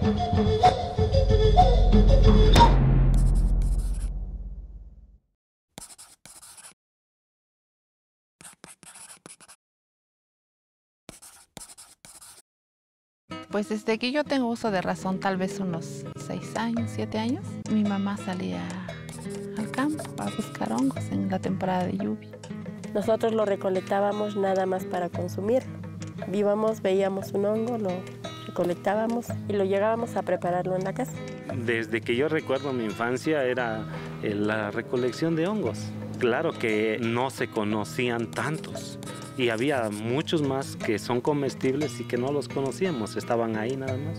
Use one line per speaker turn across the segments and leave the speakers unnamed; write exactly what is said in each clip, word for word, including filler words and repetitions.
Pues desde que yo tengo uso de razón, tal vez unos seis años, siete años, mi mamá salía al campo a buscar hongos en la temporada de lluvia.
Nosotros lo recolectábamos nada más para consumir. Íbamos, veíamos un hongo, lo recolectábamos y lo llegábamos a prepararlo en la casa.
Desde que yo recuerdo mi infancia era la recolección de hongos. Claro que no se conocían tantos. Y había muchos más que son comestibles y que no los conocíamos, estaban ahí nada más.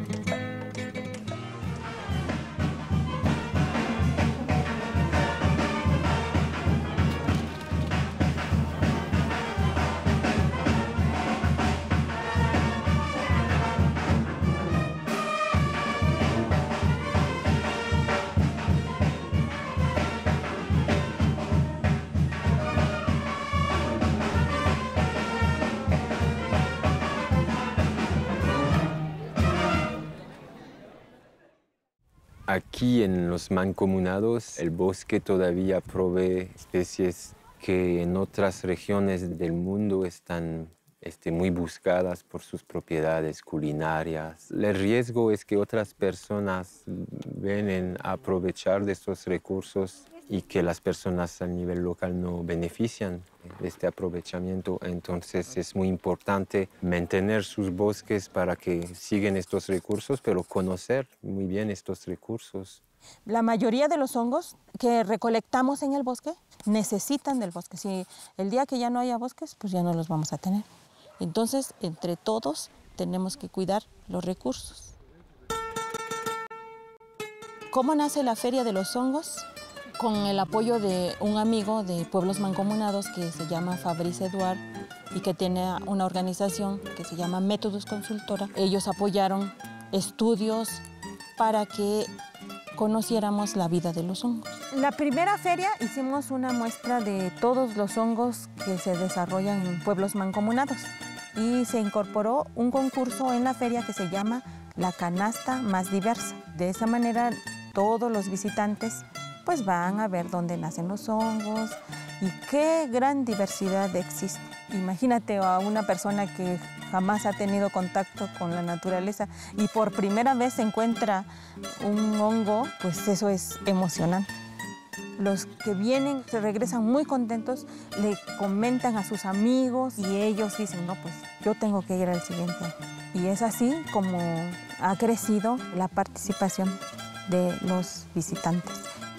Aquí en los mancomunados el bosque todavía provee especies que en otras regiones del mundo están este, muy buscadas por sus propiedades culinarias. El riesgo es que otras personas vienen a aprovechar de estos recursos y que las personas a nivel local no benefician de este aprovechamiento. Entonces es muy importante mantener sus bosques para que sigan estos recursos, pero conocer muy bien estos recursos.
La mayoría de los hongos que recolectamos en el bosque necesitan del bosque. Si el día que ya no haya bosques, pues ya no los vamos a tener. Entonces, entre todos tenemos que cuidar los recursos. ¿Cómo nace la Feria de los Hongos? Con el apoyo de un amigo de Pueblos Mancomunados que se llama Fabrice Eduard y que tiene una organización que se llama Métodos Consultora. Ellos apoyaron estudios para que conociéramos la vida de los hongos. La primera feria hicimos una muestra de todos los hongos que se desarrollan en pueblos mancomunados y se incorporó un concurso en la feria que se llama La Canasta Más Diversa. De esa manera todos los visitantes pues van a ver dónde nacen los hongos y qué gran diversidad existe. Imagínate a una persona que jamás ha tenido contacto con la naturaleza y por primera vez se encuentra un hongo, pues eso es emocionante. Los que vienen se regresan muy contentos, le comentan a sus amigos y ellos dicen, no, pues yo tengo que ir al siguiente año. Y es así como ha crecido la participación de los visitantes.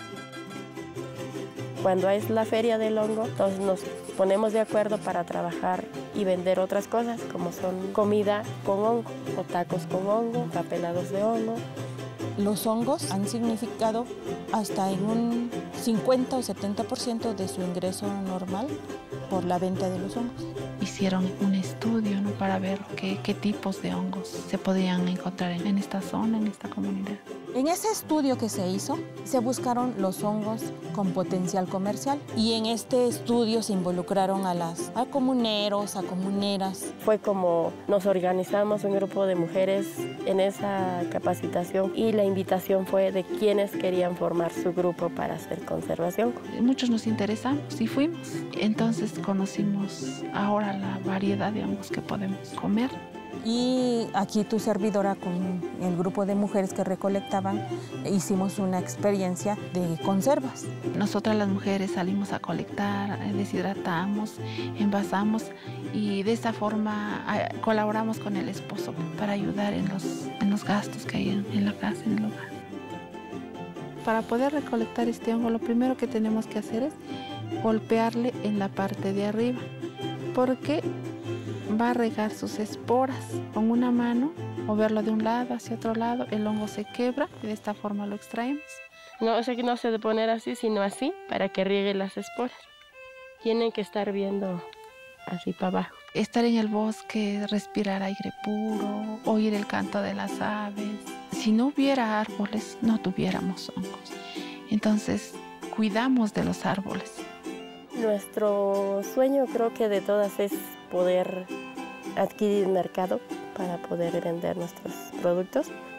Cuando es la feria del hongo, entonces nos ponemos de acuerdo para trabajar y vender otras cosas, como son comida con hongo, o tacos con hongo, papelados de hongo.
Los hongos han significado hasta en un cincuenta o setenta por ciento de su ingreso normal por la venta de los hongos.
Hicieron un estudio, ¿no?, para ver qué, qué tipos de hongos se podían encontrar en, en esta zona, en esta comunidad.
En ese estudio que se hizo, se buscaron los hongos con potencial comercial y en este estudio se involucraron a, las, a comuneros, a comuneras.
Fue como nos organizamos un grupo de mujeres en esa capacitación y la invitación fue de quienes querían formar su grupo para hacer conservación.
Muchos nos interesamos y fuimos. Entonces conocimos ahora la variedad de hongos que podemos comer.
Y aquí tu servidora con el grupo de mujeres que recolectaban hicimos una experiencia de conservas.
Nosotras las mujeres salimos a colectar, deshidratamos, envasamos y de esta forma colaboramos con el esposo para ayudar en los, en los gastos que hay en, en la casa, en el hogar. Para poder recolectar este hongo, lo primero que tenemos que hacer es golpearle en la parte de arriba, porque va a regar sus esporas con una mano, moverlo de un lado hacia otro lado, el hongo se quebra y de esta forma lo extraemos.
No, o sea, que no se debe poner así, sino así, para que riegue las esporas. Tienen que estar viendo así para abajo.
Estar en el bosque, respirar aire puro, oír el canto de las aves. Si no hubiera árboles, no tuviéramos hongos. Entonces, cuidamos de los árboles.
Nuestro sueño, creo que de todas, es poder adquirir mercado para poder vender nuestros productos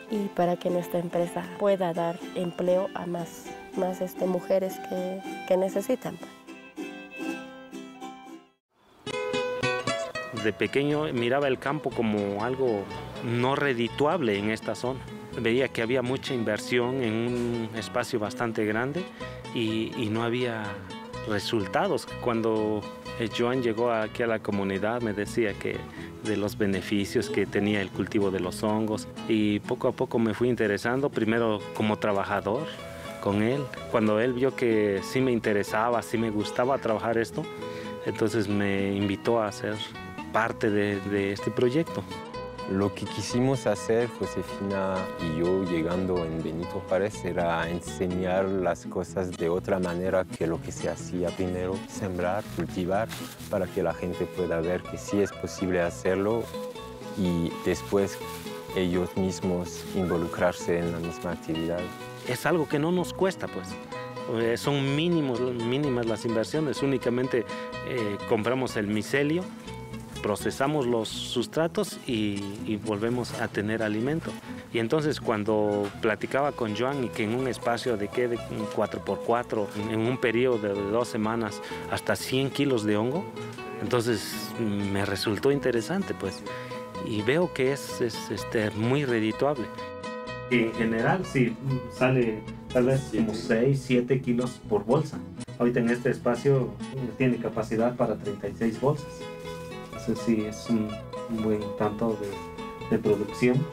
y para que nuestra empresa pueda dar empleo a más, más este, mujeres que, que necesitan.
De pequeño miraba el campo como algo no redituable en esta zona. Veía que había mucha inversión en un espacio bastante grande y, y no había resultados. Cuando Joan llegó aquí a la comunidad me decía que de los beneficios que tenía el cultivo de los hongos y poco a poco me fui interesando, primero como trabajador con él. Cuando él vio que sí me interesaba, sí me gustaba trabajar esto, entonces me invitó a ser parte de, de este proyecto.
Lo que quisimos hacer, Josefina y yo, llegando en Benito Juárez, era enseñar las cosas de otra manera que lo que se hacía primero, sembrar, cultivar, para que la gente pueda ver que sí es posible hacerlo y después ellos mismos involucrarse en la misma actividad.
Es algo que no nos cuesta, pues. Eh, son mínimos, mínimas las inversiones, únicamente eh, compramos el micelio, procesamos los sustratos y, y volvemos a tener alimento. Y entonces cuando platicaba con Joan y que en un espacio de, ¿qué? de cuatro por cuatro, en un periodo de dos semanas, hasta cien kilos de hongo, entonces me resultó interesante, pues. Y veo que es, es este, muy redituable. Y en general sí, sale tal vez como seis, siete kilos por bolsa. Ahorita en este espacio tiene capacidad para treinta y seis bolsas. Entonces sí, es un, un buen tanto de, de producción.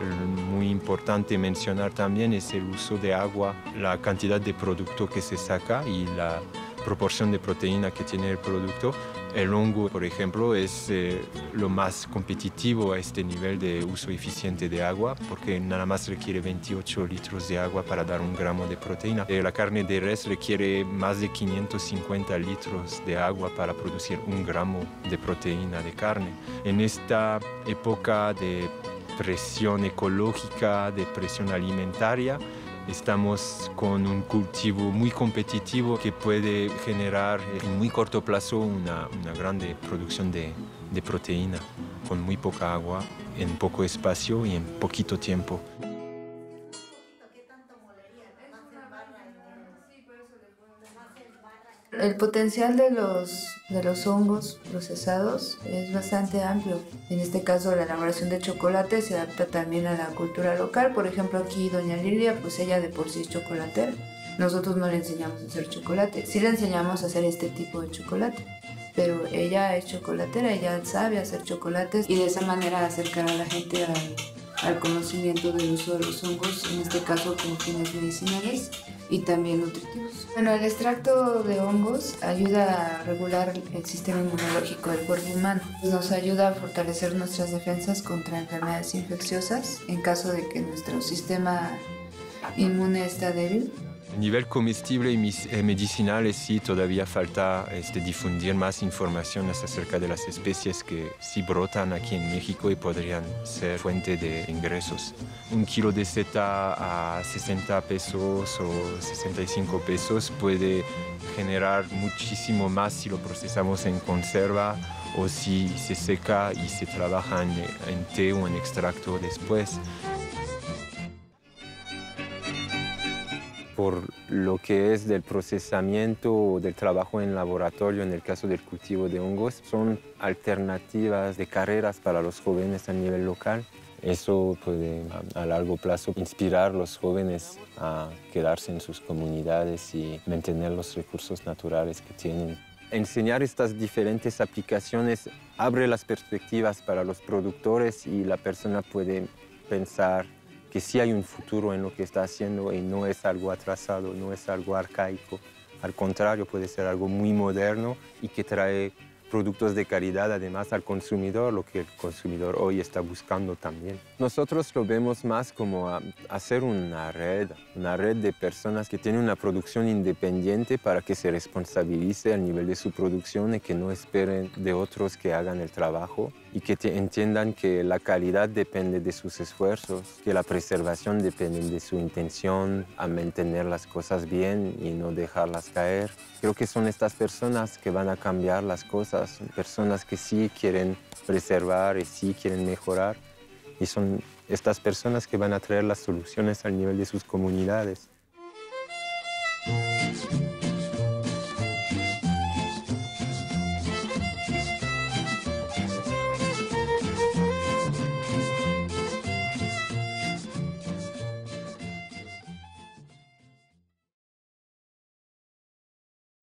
Muy importante mencionar también es el uso de agua, la cantidad de producto que se saca y la proporción de proteína que tiene el producto. El hongo, por ejemplo, es eh, lo más competitivo a este nivel de uso eficiente de agua, porque nada más requiere veintiocho litros de agua para dar un gramo de proteína. Eh, la carne de res requiere más de quinientos cincuenta litros de agua para producir un gramo de proteína de carne. En esta época de presión ecológica, de presión alimentaria, estamos con un cultivo muy competitivo que puede generar en muy corto plazo una, una grande producción de, de proteína con muy poca agua, en poco espacio y en poquito tiempo.
El potencial de los, de los hongos procesados es bastante amplio. En este caso, la elaboración de chocolate se adapta también a la cultura local. Por ejemplo, aquí doña Lilia, pues ella de por sí es chocolatera. Nosotros no le enseñamos a hacer chocolate. Sí le enseñamos a hacer este tipo de chocolate. Pero ella es chocolatera, ella sabe hacer chocolates y de esa manera acercar a la gente al, al conocimiento del uso de los hongos, en este caso con fines medicinales y también nutritivos. Bueno, el extracto de hongos ayuda a regular el sistema inmunológico del cuerpo humano. Nos ayuda a fortalecer nuestras defensas contra enfermedades infecciosas en caso de que nuestro sistema inmune está débil.
A nivel comestible y medicinal sí todavía falta este, difundir más informaciones acerca de las especies que sí brotan aquí en México y podrían ser fuente de ingresos. Un kilo de seta a sesenta pesos o sesenta y cinco pesos puede generar muchísimo más si lo procesamos en conserva o si se seca y se trabaja en, en té o en extracto después. Por lo que es del procesamiento o del trabajo en laboratorio, en el caso del cultivo de hongos, son alternativas de carreras para los jóvenes a nivel local. Eso puede a largo plazo inspirar a los jóvenes a quedarse en sus comunidades y mantener los recursos naturales que tienen. Enseñar estas diferentes aplicaciones abre las perspectivas para los productores y la persona puede pensar que sí hay un futuro en lo que está haciendo y no es algo atrasado, no es algo arcaico. Al contrario, puede ser algo muy moderno y que trae productos de calidad además al consumidor, lo que el consumidor hoy está buscando también. Nosotros lo vemos más como a hacer una red, una red de personas que tienen una producción independiente para que se responsabilice al nivel de su producción y que no esperen de otros que hagan el trabajo y que entiendan que la calidad depende de sus esfuerzos, que la preservación depende de su intención a mantener las cosas bien y no dejarlas caer. Creo que son estas personas que van a cambiar las cosas, personas que sí quieren preservar y sí quieren mejorar y son estas personas que van a traer las soluciones al nivel de sus comunidades.